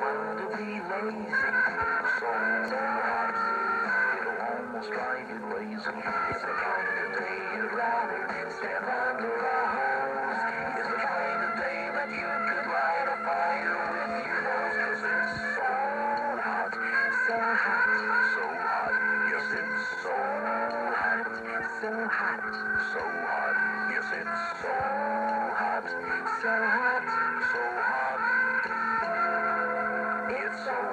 fun to be lazy. So hot, it'll almost drive you crazy. It's the kind of day you'd rather stand under a hose. It's the kind of day that you could light a fire with your nose. 'Cause it's so hot, so hot, so hot. Yes, it's so hot, so hot, so hot. Yes, it's so hot, so hot, so hot. It's so